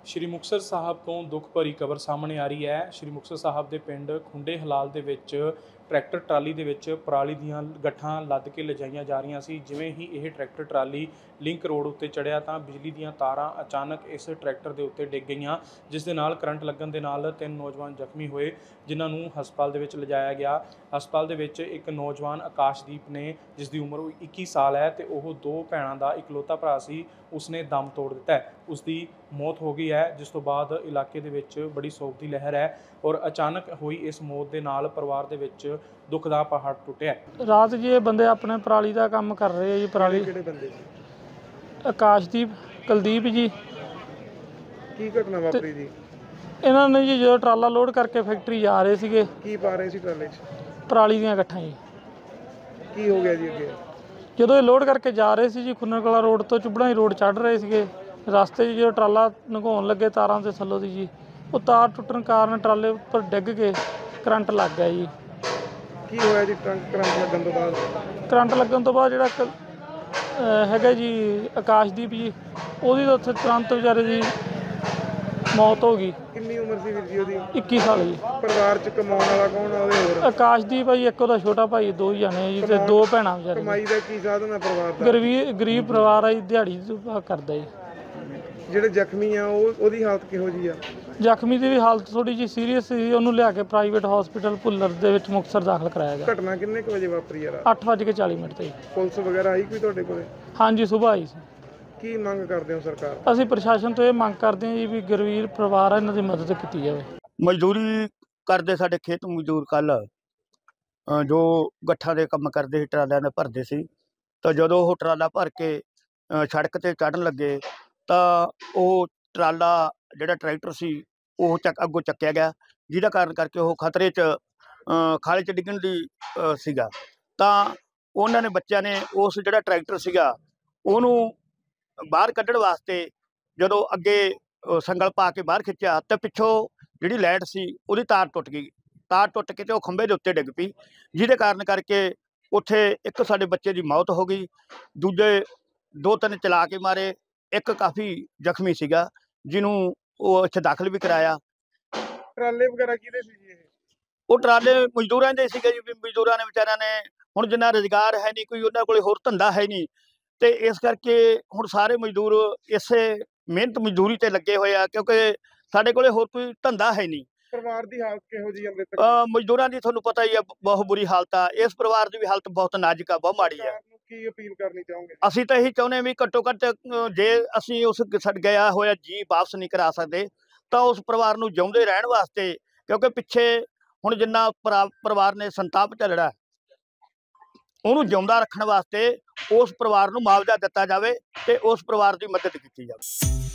ਸ਼੍ਰੀ ਮੁਕਤਸਰ ਸਾਹਿਬ ਤੋਂ ਦੁੱਖ ਭਰੀ ਖਬਰ ਸਾਹਮਣੇ ਆ ਰਹੀ ਹੈ। ਸ਼੍ਰੀ ਮੁਕਤਸਰ ਸਾਹਿਬ ਦੇ ਪਿੰਡ ਖੁੰਡੇ ਹਲਾਲ ਦੇ ਵਿੱਚ ਟਰੈਕਟਰ ਟਰਾਲੀ ਦੇ ਵਿੱਚ ਪਰਾਲੀ ਦੀਆਂ ਗੱਠਾਂ ਲੱਦ ਕੇ ਲਿਜਾਈਆਂ ਜਾ ਰਹੀਆਂ ਸੀ। ਜਿਵੇਂ ਹੀ ਇਹ ਟਰੈਕਟਰ ਟਰਾਲੀ ਲਿੰਕ ਰੋਡ ਉੱਤੇ ਚੜ੍ਹਿਆ ਤਾਂ ਬਿਜਲੀ ਦੀਆਂ ਤਾਰਾਂ ਅਚਾਨਕ ਇਸ ਟਰੈਕਟਰ ਦੇ ਉੱਤੇ ਡਿੱਗ ਗਈਆਂ, ਜਿਸ ਦੇ ਨਾਲ ਕਰੰਟ ਲੱਗਣ ਦੇ ਨਾਲ 3 ਨੌਜਵਾਨ ਜ਼ਖਮੀ ਹੋਏ, ਜਿਨ੍ਹਾਂ ਨੂੰ ਹਸਪਤਾਲ ਦੇ ਵਿੱਚ ਲਿਜਾਇਆ ਗਿਆ। ਹਸਪਤਾਲ ਦੇ ਵਿੱਚ ਇੱਕ ਨੌਜਵਾਨ ਆਕਾਸ਼ਦੀਪ ਨੇ, ਜਿਸ ਦੀ ਉਮਰ 21 ਸਾਲ ਹੈ ਤੇ ਉਹ 2 ਭੈਣਾਂ ਦਾ ਇਕਲੌਤਾ ਭਰਾ ਸੀ, ਉਸਨੇ ਦਮ ਤੋੜ ਦਿੱਤਾ ਹੈ। ਉਸ ਦੀ ਮੌਤ ਹੋ ਗਈ ਹੈ, ਜਿਸ ਤੋਂ ਬਾਅਦ ਇਲਾਕੇ ਦੇ ਵਿੱਚ ਬੜੀ ਸੋਗ ਦੀ ਲਹਿਰ ਹੈ ਔਰ ਅਚਾਨਕ ਹੋਈ ਇਸ ਮੌਤ ਦੇ ਨਾਲ ਪਰਿਵਾਰ ਦੇ ਵਿੱਚ ਦੁੱਖ ਦਾ ਪਹਾੜ ਟੁੱਟਿਆ। ਰਾਤ ਜੀ ਇਹ ਬੰਦੇ ਆਪਣੇ ਪਰਾਲੀ ਦਾ ਕੰਮ ਕਰ ਰਹੇ ਆ ਜੀ। ਪਰਾਲੀ ਕਿਹੜੇ ਬੰਦੇ ਆਕਾਸ਼ਦੀਪ, ਕੁਲਦੀਪ ਜੀ। ਕੀ ਘਟਨਾ ਵਾਪਰੀ ਜੀ? ਇਹਨਾਂ ਨੇ ਜੀ ਜਦੋਂ ਟਰਾਲਾ ਲੋਡ ਕਰਕੇ ਫੈਕਟਰੀ ਜਾ ਰਹੇ ਸੀਗੇ, ਕੀ ਪਾ ਰਹੇ ਸੀ ਟਰਾਲੇ 'ਚ? ਪਰਾਲੀ ਦੀਆਂ ਗੱਠਾਂ ਜੀ। ਕੀ ਹੋ ਗਿਆ ਜੀ ਅੱਗੇ? ਜਦੋਂ ਇਹ ਲੋਡ ਕਰਕੇ ਜਾ ਰਹੇ ਸੀ ਜੀ, ਖੁੰਨਰ ਕਲਾਂ ਰੋਡ ਤੋਂ ਚੁੱਬੜਾ ਹੀ ਰੋਡ ਚੜ੍ਹ ਰਹੇ ਸੀਗੇ। ਰਸਤੇ 'ਚ ਜਦੋਂ ਟਰਾਲਾ ਲੰਘਾਉਣ ਲੱਗੇ ਤਾਰਾਂ ਦੇ ਥੱਲੋਂ ਦੀ ਜੀ, ਉਹ ਤਾਰ ਟੁੱਟਣ ਕਾਰਨ ਟਰਾਲੇ ਉੱਪਰ ਡਿੱਗ ਕੇ ਕਰੰਟ ਲੱਗ ਗਿਆ ਜੀ। ਕੀ ਹੋਇਆ ਜੀ ਕਰੰਟ ਲੱਗਣ ਤੋਂ ਬਾਅਦ? ਕਰੰਟ ਲੱਗਣ ਤੋਂ ਬਾਅਦ ਜਿਹੜਾ ਹੈਗਾ ਜੀ ਆਕਾਸ਼ਦੀਪ ਜੀ, ਉਹਦੀ ਤਾਂ ਉੱਥੇ ਤੁਰੰਤ ਵਿਚਾਰੇ ਦੀ ਮੌਤ ਹੋ ਗਈ। ਕਿੰਨੀ ਉਮਰ ਸੀ ਵੀਰ ਜੀ ਉਹਦੀ? 21 ਸਾਲ ਜੀ। ਪਰਿਵਾਰ 'ਚ ਕਮਾਉਣ ਵਾਲਾ ਕੌਣ ਆ ਉਹਦੇ? ਹੋਰ ਆਕਾਸ਼ਦੀਪ ਆ ਜੀ, ਇੱਕ ਉਹਦਾ ਛੋਟਾ ਭਾਈ, 2 ਜਣੇ ਜੀ ਤੇ 2 ਭੈਣਾਂ ਵਿਚਾਰੇ। ਕਮਾਈ ਦਾ ਕੀ ਸਾਧਨ ਹੈ ਪਰਿਵਾਰ ਦਾ? ਗਰੀਬ ਪਰਿਵਾਰ ਆ ਜੀ, ਦਿਹਾੜੀ ਕਰਦਾ ਜੀ। ਜਿਹੜੇ ਜ਼ਖਮੀ ਆ ਉਹਦੀ ਹਾਲਤ ਕਿਹੋ ਜੀ ਆ? ਜ਼ਖਮੀ ਦੀ ਵੀ ਹਾਲਤ ਥੋੜੀ ਜਿਹੀ ਸੀਰੀਅਸ ਸੀ, ਉਹਨੂੰ ਲਿਆ ਕੇ ਪ੍ਰਾਈਵੇਟ ਹਸਪੀਟਲ ਭੁੱਲਰ ਦੇ ਵਿੱਚ ਮੁਕਤਸਰ ਦਾਖਲ ਕਰਾਇਆ ਗਿਆ। ਘਟਨਾ ਕਿੰਨੇ ਕੁ ਵਜੇ ਵਾਪਰੀ ਆ? 8:40 ਤੇ ਜੀ। ਪੁਲਿਸ ਵਗੈਰਾ ਆਈ ਕੋਈ ਤੁਹਾਡੇ ਕੋਲੇ? ਹਾਂਜੀ, ਸੁਬਾਹ ਆਈ ਸੀ। ਕੀ ਮੰਗ ਕਰਦੇ ਹੋ ਸਰਕਾਰ? ਅਸੀਂ ਪ੍ਰਸ਼ਾਸਨ ਤੋਂ ਇਹ ਮੰਗ ਕਰਦੇ ਹਾਂ ਜੀ ਵੀ ਗਰੀਬ ਪਰਿਵਾਰ ਆ, ਇਹਨਾਂ ਦੀ ਮਦਦ ਕੀਤੀ ਜਾਵੇ। ਮਜ਼ਦੂਰੀ ਕਰਦੇ ਸਾਡੇ ਖੇਤ ਮਜ਼ਦੂਰ ਕੱਲ੍ਹ ਜੋ ਗੱਠਾਂ ਦੇ ਕੰਮ ਕਰਦੇ ਸੀ, ਟਰਾਲਿਆਂ ਦੇ ਭਰਦੇ ਸੀ, ਤਾਂ ਜਦੋਂ ਉਹ ਟਰਾਲਾ ਭਰ ਕੇ ਸੜਕ 'ਤੇ ਚੜ੍ਹਨ ਲੱਗੇ ਤਾਂ ਉਹ ਟਰਾਲਾ ਜਿਹੜਾ ਟਰੈਕਟਰ ਸੀ ਉਹ ਅੱਗੋਂ ਚੱਕਿਆ ਗਿਆ, ਜਿਹਦਾ ਕਾਰਨ ਕਰਕੇ ਉਹ ਖਤਰੇ 'ਚ ਖਾਲੇ 'ਚ ਡਿੱਗਣ ਦੀ ਸੀਗਾ। ਤਾਂ ਉਹਨਾਂ ਨੇ ਬੱਚਿਆਂ ਨੇ ਉਸ ਜਿਹੜਾ ਟਰੈਕਟਰ ਸੀਗਾ ਉਹਨੂੰ ਬਾਹਰ ਕੱਢਣ ਵਾਸਤੇ ਜਦੋਂ ਅੱਗੇ ਸੰਗਲ ਪਾ ਕੇ ਬਾਹਰ ਖਿੱਚਿਆ ਤਾਂ ਪਿੱਛੋਂ ਜਿਹੜੀ ਲਾਈਟ ਸੀ ਉਹਦੀ ਤਾਰ ਟੁੱਟ ਗਈ। ਤਾਰ ਟੁੱਟ ਕੇ ਤੇ ਉਹ ਖੰਭੇ ਦੇ ਉੱਤੇ ਡਿੱਗ ਪਈ, ਜਿਹਦੇ ਕਾਰਨ ਕਰਕੇ ਉੱਥੇ ਇੱਕ ਸਾਡੇ ਬੱਚੇ ਦੀ ਮੌਤ ਹੋ ਗਈ, ਦੂਜੇ 2-3 ਚਲਾ ਕੇ ਮਾਰੇ, ਇੱਕ ਕਾਫੀ ਜ਼ਖਮੀ ਸੀਗਾ, ਜਿਹਨੂੰ ਉਹ ਇੱਥੇ ਦਾਖਲ ਵੀ ਕਰਾਇਆ। ਟਰਾਲੇ ਵਗੈਰਾ ਕਿਹਦੇ ਸੀ ਜੀ ਇਹ? ਉਹ ਟਰਾਲੇ ਮਜ਼ਦੂਰਾਂ ਦੇ ਸੀਗੇ ਜੀ। ਮਜ਼ਦੂਰਾਂ ਨੇ ਵਿਚਾਰਿਆਂ ਨੇ, ਹੁਣ ਜਿੰਨਾ ਰੁਜ਼ਗਾਰ ਹੈ ਨਹੀਂ, ਕੋਈ ਉਹਨਾਂ ਕੋਲ ਹੋਰ ਧੰਦਾ ਹੈ ਨਹੀਂ, ਤੇ ਇਸ ਕਰਕੇ ਹੁਣ ਸਾਰੇ ਮਜ਼ਦੂਰ ਇਸੇ ਮਿਹਨਤ ਮਜ਼ਦੂਰੀ ਤੇ ਲੱਗੇ ਹੋਏ ਆ, ਕਿਉਂਕਿ ਸਾਡੇ ਕੋਲੇ ਹੋਰ ਕੋਈ ਧੰਦਾ ਹੈ ਨਹੀਂ। ਪਰਿਵਾਰ ਦੀ ਹਾਲਤ ਕਿਹੋ ਜਿਹੀ ਹੈ? ਮਜ਼ਦੂਰਾਂ ਦੀ ਤੁਹਾਨੂੰ ਪਤਾ ਹੀ ਆ, ਬਹੁਤ ਬੁਰੀ ਹਾਲਤ ਆ। ਇਸ ਪਰਿਵਾਰ ਦੀ ਵੀ ਹਾਲਤ ਬਹੁਤ ਨਾਜ਼ੁਕ ਆ, ਬਹੁਤ ਮਾੜੀ ਆ। ਕੀ ਅਪੀਲ ਕਰਨੀ ਚਾਹੋਗੇ? ਅਸੀਂ ਤਾਂ ਇਹੀ ਚਾਹੁੰਦੇ ਹਾਂ ਵੀ ਘੱਟੋ ਘੱਟ ਜੇ ਅਸੀਂ ਉਸ ਗਿਆ ਹੋਇਆ ਜੀ ਵਾਪਸ ਨਹੀਂ ਕਰਾ ਸਕਦੇ ਤਾਂ ਉਸ ਪਰਿਵਾਰ ਨੂੰ ਜਿਉਂਦੇ ਰਹਿਣ ਵਾਸਤੇ, ਕਿਉਂਕਿ ਪਿੱਛੇ ਹੁਣ ਜਿੰਨਾ ਪਰਿਵਾਰ ਨੇ ਸੰਤਾਪ ਝੱਲਣਾ, ਉਹਨੂੰ ਜਿਉਂਦਾ ਰੱਖਣ ਵਾਸਤੇ ਉਸ ਪਰਿਵਾਰ ਨੂੰ ਮੁਆਵਜ਼ਾ ਦਿੱਤਾ ਜਾਵੇ ਤੇ ਉਸ ਪਰਿਵਾਰ ਦੀ ਮਦਦ ਕੀਤੀ ਜਾਵੇ।